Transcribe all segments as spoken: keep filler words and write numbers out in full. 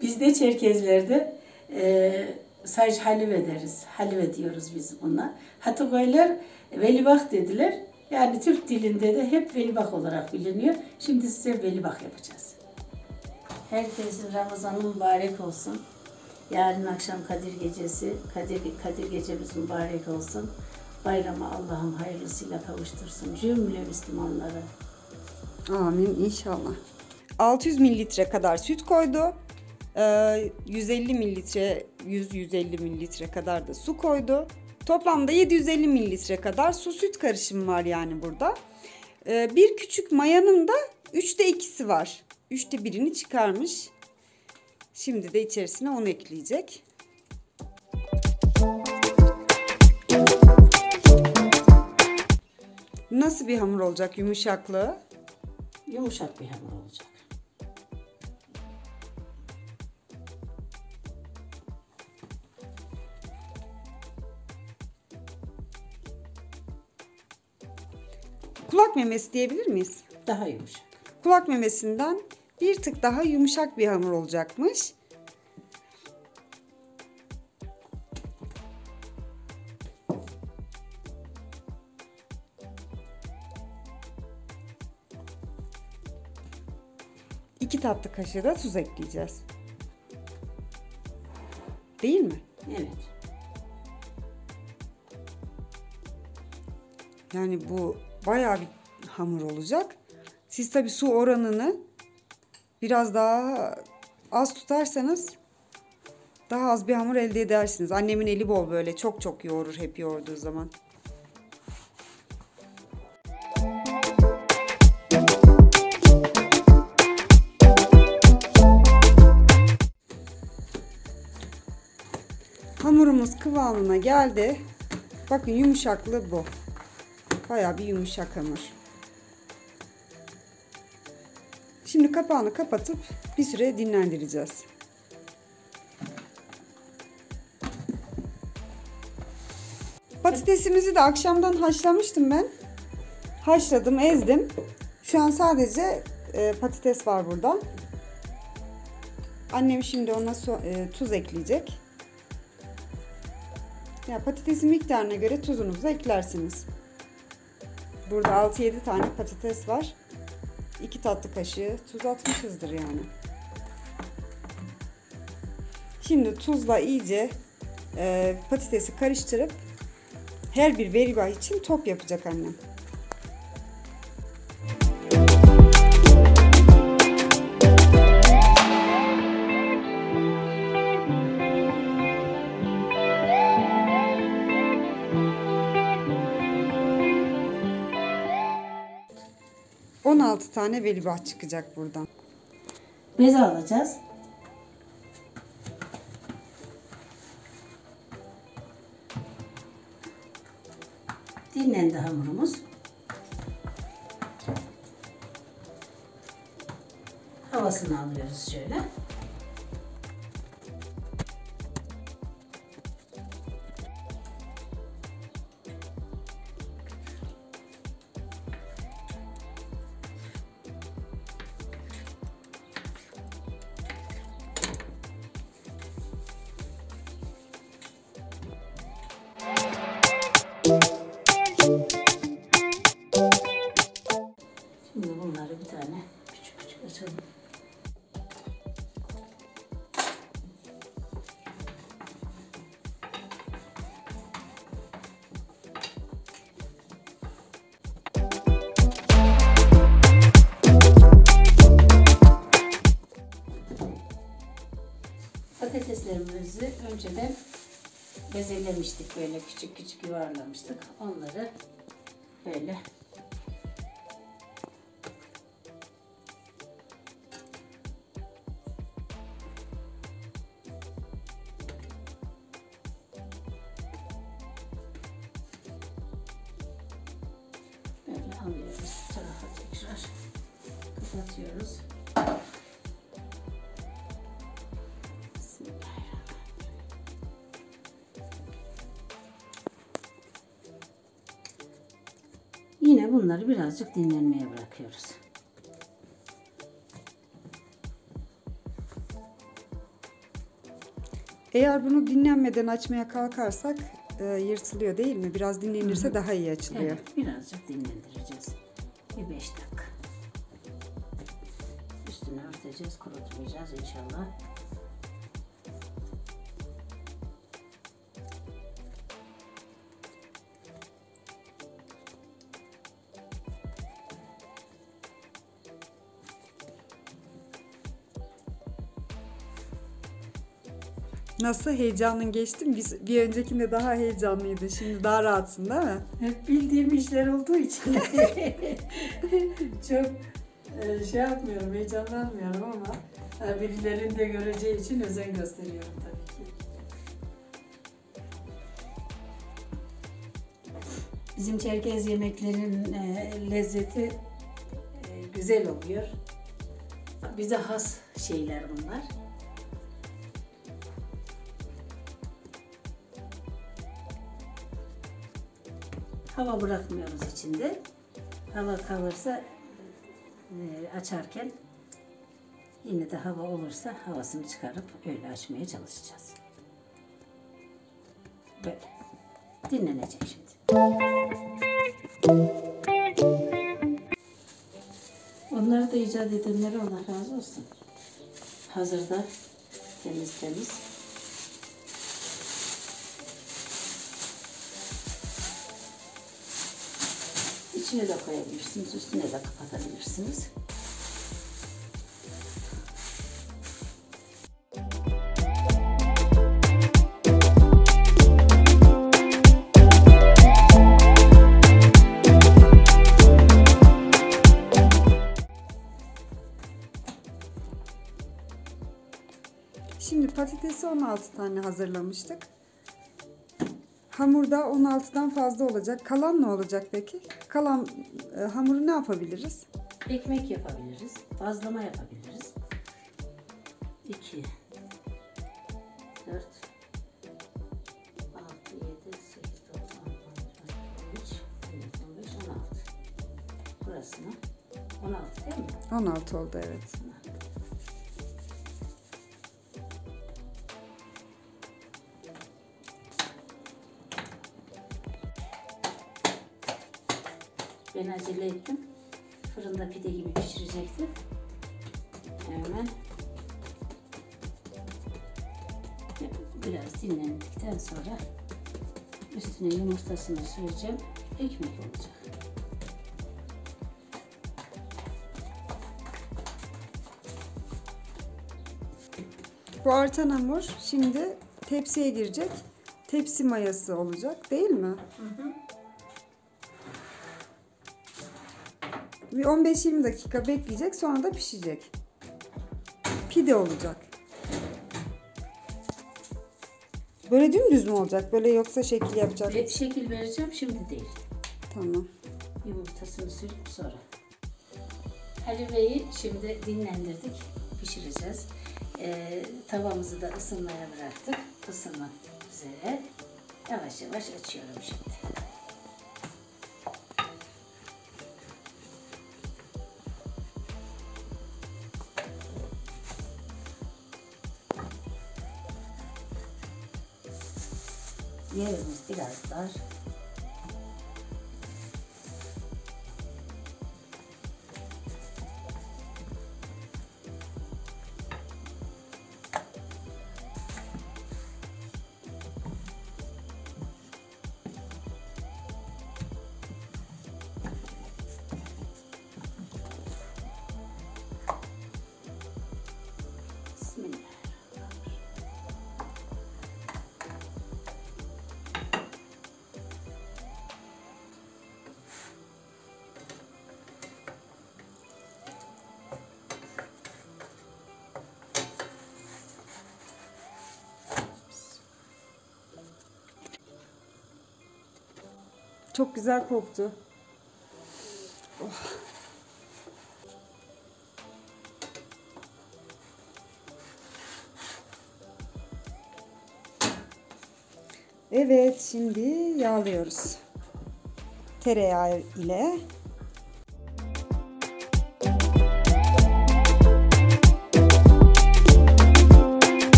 Biz de Çerkezlerde e, sadece halive deriz. Halive diyoruz biz buna. Hatıkoylar velibak dediler. Yani Türk dilinde de hep velibak olarak biliniyor. Şimdi size velibak yapacağız. Herkesin Ramazanı mübarek olsun. Yarın akşam Kadir Gecesi, Kadir, Kadir Gecemiz mübarek olsun. Bayrama Allah'ım hayırlısıyla kavuştursun cümle Müslümanlara. Amin inşallah. altı yüz mililitre kadar süt koydu. yüz elli mililitre, yüz yüz elli mililitre kadar da su koydu. Toplamda yedi yüz elli mililitre kadar su süt karışımı var yani burada. Bir küçük mayanın da üçte ikisi var. Üçte birini çıkarmış. Şimdi de içerisine onu ekleyecek. Nasıl bir hamur olacak yumuşaklığı? Yumuşak bir hamur olacak. Kulak memesi diyebilir miyiz? Daha yumuşak. Kulak memesinden bir tık daha yumuşak bir hamur olacakmış. İki tatlı kaşığı da tuz ekleyeceğiz. Değil mi? Evet. Yani bu bayağı bir hamur olacak. Siz tabii su oranını biraz daha az tutarsanız daha az bir hamur elde edersiniz. Annemin eli bol böyle çok çok yoğurur hep yoğurduğu zaman. Hamurumuz kıvamına geldi. Bakın yumuşaklığı bu. Bayağı bir yumuşak hamur. Şimdi kapağını kapatıp bir süre dinlendireceğiz. Patatesimizi de akşamdan haşlamıştım ben. Haşladım, ezdim. Şu an sadece e, patates var burada. Annem şimdi ona so e, tuz ekleyecek. Ya patatesin miktarına göre tuzunuzu eklersiniz. Burada altı yedi tane patates var. iki tatlı kaşığı tuz atmışızdır yani. Şimdi tuzla iyice e, patatesi karıştırıp her bir veriba için top yapacak annem. on altı tane velibah çıkacak buradan. Beze alacağız. Dinlendi hamurumuz. Havasını alıyoruz şöyle. Şimdi bunları bir tane küçük küçük açalım. Patateslerimizi önceden bezelemiştik, böyle küçük küçük yuvarlamıştık. Onları böyle böyle alıyoruz. Bu tarafa tekrar kapatıyoruz. Yine bunları birazcık dinlenmeye bırakıyoruz. Eğer bunu dinlenmeden açmaya kalkarsak e, yırtılıyor değil mi? Biraz dinlenirse Hı-hı. daha iyi açılıyor. Evet, birazcık dinlendireceğiz. Bir beş dakika. Üstünü örteceğiz, kurutmayacağız inşallah. Nasıl, heyecanın geçti mi? Bir, bir öncekinde daha heyecanlıydın. Şimdi daha rahatsın değil mi? Hep bildiğim işler olduğu için çok e, şey yapmıyorum, heyecanlanmıyorum ama e, birilerinin de göreceği için özen gösteriyorum tabii ki. Bizim Çerkez yemeklerin e, lezzeti e, güzel oluyor. Bize has şeyler bunlar. Hava bırakmıyoruz içinde. Hava kalırsa e, açarken yine de hava olursa havasını çıkarıp öyle açmaya çalışacağız. Böyle. Dinlenecek şimdi. Onları da icat edenlere Allah razı olsun. Hazırda temiz temiz. İçine de koyabilirsiniz, üstüne de kapatabilirsiniz. Şimdi patatesi on altı tane hazırlamıştık. Hamurda on altıdan fazla olacak. Kalan ne olacak peki? Kalan e, hamuru ne yapabiliriz? Ekmek yapabiliriz, bazlama yapabiliriz. iki, dört, altı, yedi, sekiz, dokuz, on, on üç, on beş, on altı. Burasını on altı değil mi? on altı oldu, evet. Ben acele ettim. Fırında pide gibi pişirecektim. Hemen biraz dinlendikten sonra üstüne yumurtasını süreceğim. Ekmek olacak. Bu artan hamur şimdi tepsiye girecek. Tepsi mayası olacak değil mi? Hı hı. Bir on beş yirmi dakika bekleyecek, sonra da pişecek. Pide olacak. Böyle dümdüz mü olacak? Böyle yoksa şekil yapacak mısın? Şekil vereceğim, şimdi değil. Tamam. Yumurtasını sürüp sonra. Haliveyi şimdi dinlendirdik, pişireceğiz. Ee, tavamızı da ısınmaya bıraktık. Isınmak üzere. Yavaş yavaş açıyorum şimdi. Yerimiz biraz dar. Bismillah. Çok güzel koktu. Oh. Evet, şimdi yağlıyoruz. Tereyağı ile.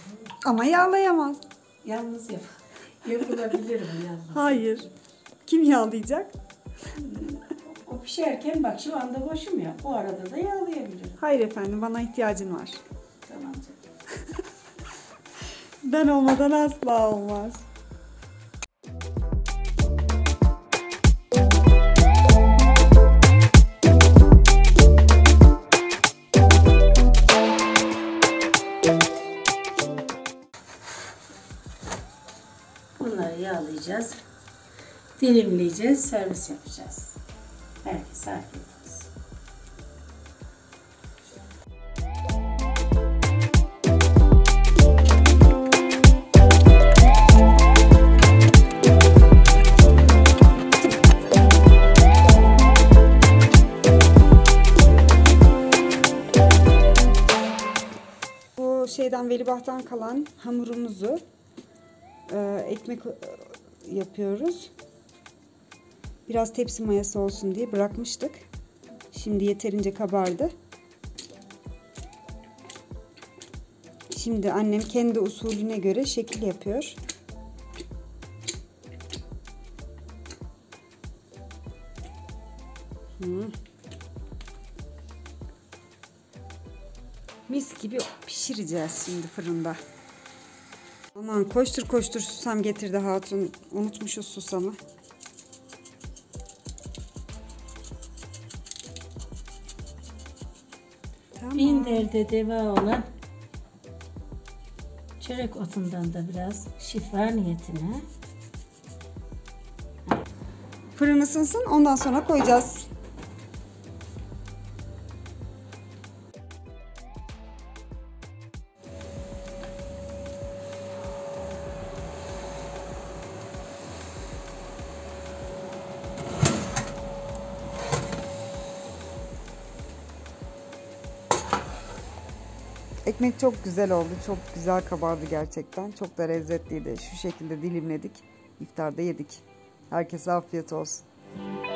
Ama yağlayamaz. Yalnız yap. Yapılabilir mi yalnız? Hayır. Kim yağlayacak? O pişerken bak şu anda boşum ya. Bu arada da yağlayabilirim. Hayır efendim, bana ihtiyacın var. Tamam canım. Ben olmadan asla olmaz. Bunları yağlayacağız. Dilimleyeceğiz. Servis yapacağız. Herkese afiyet olsun. Bu şeyden, velibahtan kalan hamurumuzu e, ekmek e, yapıyoruz. Biraz tepsi mayası olsun diye bırakmıştık. Şimdi yeterince kabardı. Şimdi annem kendi usulüne göre şekil yapıyor. Hmm. Mis gibi pişireceğiz şimdi fırında. Aman koştur koştur susam getirdi hatun. Unutmuşuz susamı. Tamam. Bin derde deva olan çörek otundan da biraz şifa niyetine. Fırın ısınsın, ondan sonra koyacağız. Ekmek çok güzel oldu. Çok güzel kabardı gerçekten. Çok da lezzetliydi. Şu şekilde dilimledik. İftarda yedik. Herkese afiyet olsun.